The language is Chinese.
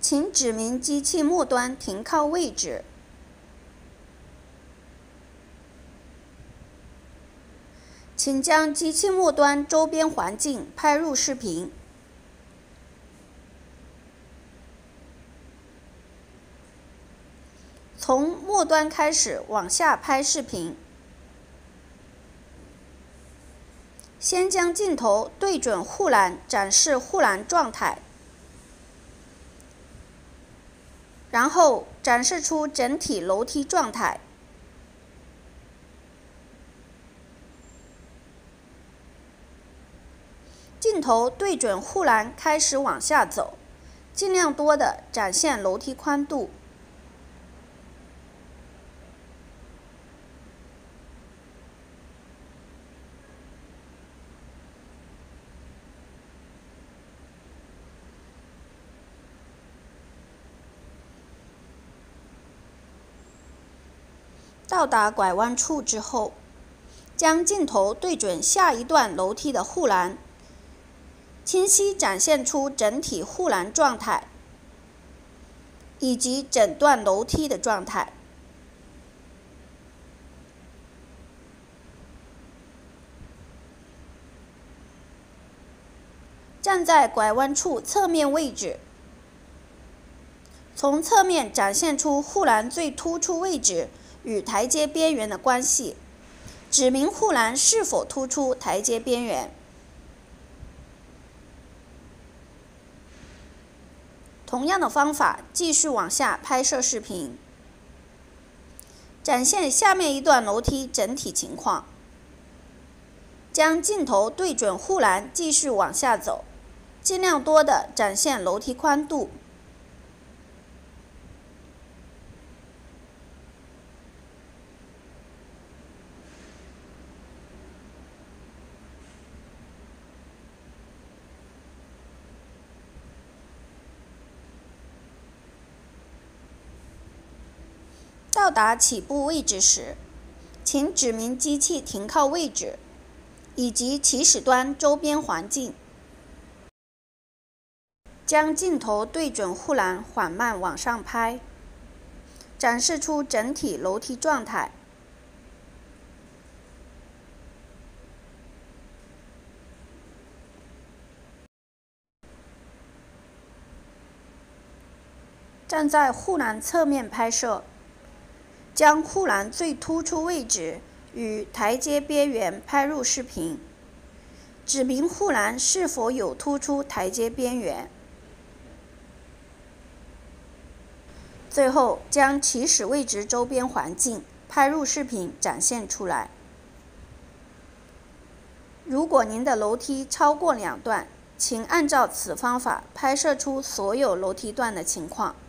请指明机器末端停靠位置。请将机器末端周边环境拍入视频。从末端开始往下拍视频。先将镜头对准护栏，展示护栏状态，然后展示出整体楼梯状态。镜头对准护栏开始往下走，尽量多的展现楼梯宽度。到达拐弯处之后，将镜头对准下一段楼梯的护栏，清晰展现出整体护栏状态，以及整段楼梯的状态。站在拐弯处侧面位置，从侧面展现出护栏最突出位置与台阶边缘的关系，指明护栏是否突出台阶边缘。同样的方法继续往下拍摄视频，展现下面一段楼梯整体情况。将镜头对准护栏继续往下走，尽量多的展现楼梯宽度。到达起步位置时，请指明机器停靠位置以及起始端周边环境。将镜头对准护栏缓慢往上拍，展示出整体楼梯状态。站在护栏侧面拍摄，将护栏最突出位置与台阶边缘拍入视频，指明护栏是否有突出台阶边缘。最后将起始位置周边环境拍入视频展现出来。如果您的楼梯超过2段，请按照此方法拍摄出所有楼梯段的情况。